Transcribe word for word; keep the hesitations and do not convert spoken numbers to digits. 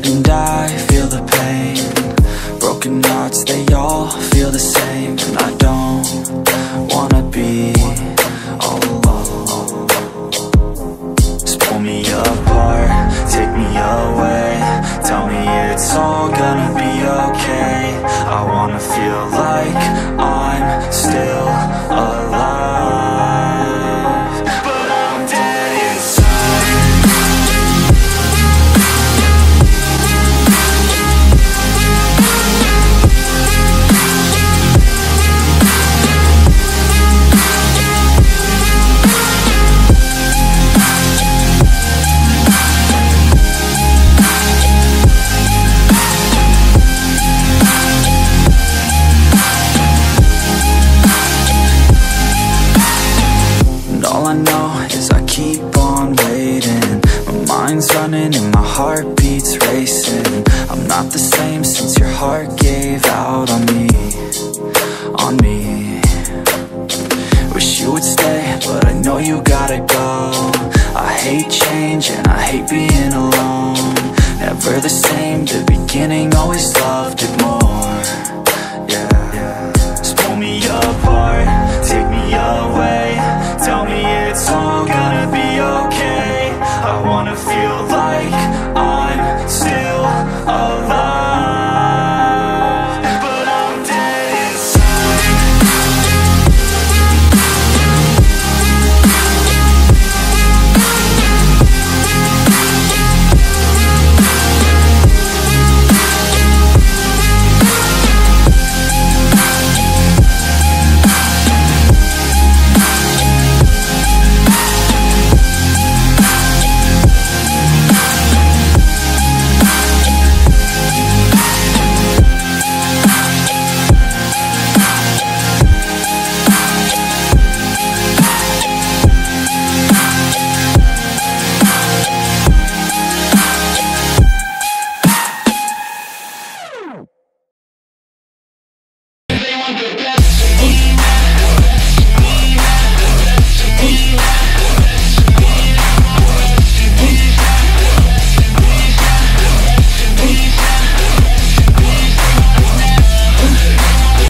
and I feel the pain. Broken hearts, they all feel the same, and I don't wanna be all alone. Just pull me apart, take me away, tell me it's all gonna be okay. I wanna feel like I'm still alive, but I'm dead inside. All I know is I keep on waiting. My mind's running and my heart beats racing. I'm not the same since your heart gave out on me, on me. Wish you would stay, but I know you gotta go. I hate change and I hate being alone. Never the same, the beginning always